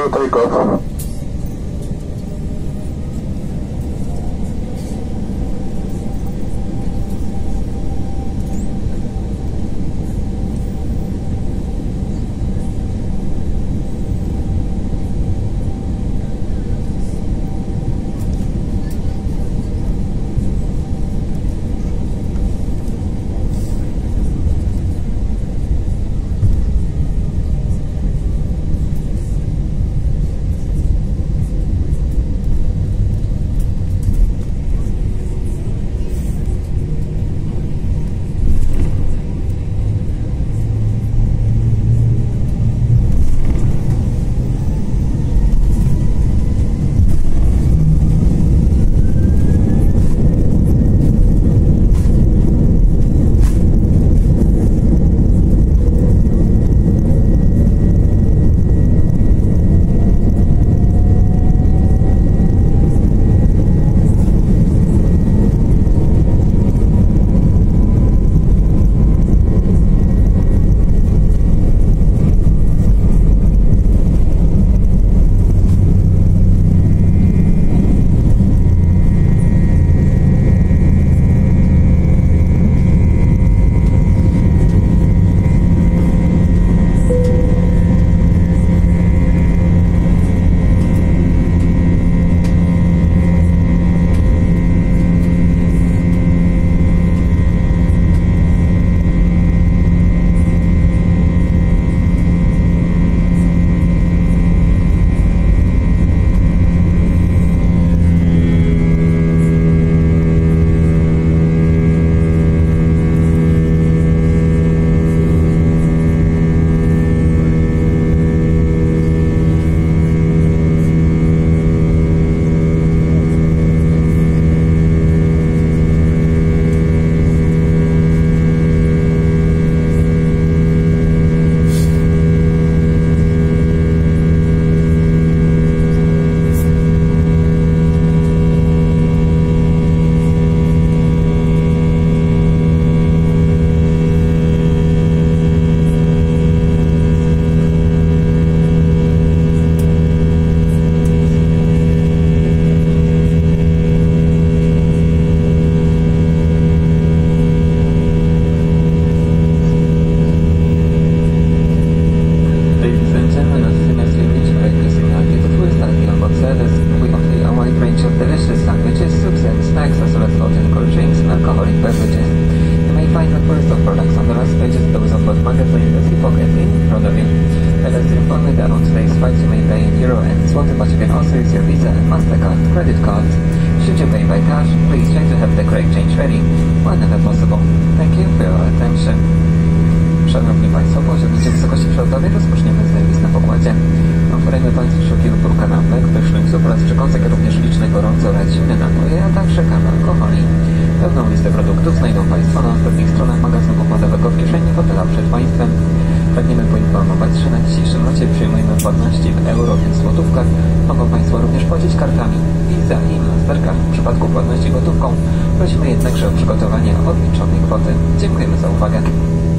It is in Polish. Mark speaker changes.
Speaker 1: for takeoff.
Speaker 2: but you can also use your Visa and MasterCard credit cards. Should you pay by cash, please try to have the correct change ready whenever possible. Thank you for your attention. Szanowni Państwo, po osiągnięciu wysokości przelotowej rozpoczniemy zajęć na pokładzie. Oferujemy Państwu szeroki wybór kanapek, pysznych zup oraz przekąsek, jak również liczne gorąco oraz zimne napoje, a także kawy alkoholi. Pełną listę produktów znajdą Państwo na ostatnich stronach magazynu pokładowego w kieszeni fotela przed Państwem. Pragniemy poinformować, że na dzisiejszym locie przyjmujemy płatności w euro, więc w złotówkach. Mogą Państwo również płacić kartami Visa i Mastercard. W przypadku płatności gotówką prosimy jednakże o przygotowanie odliczonej kwoty. Dziękujemy za uwagę.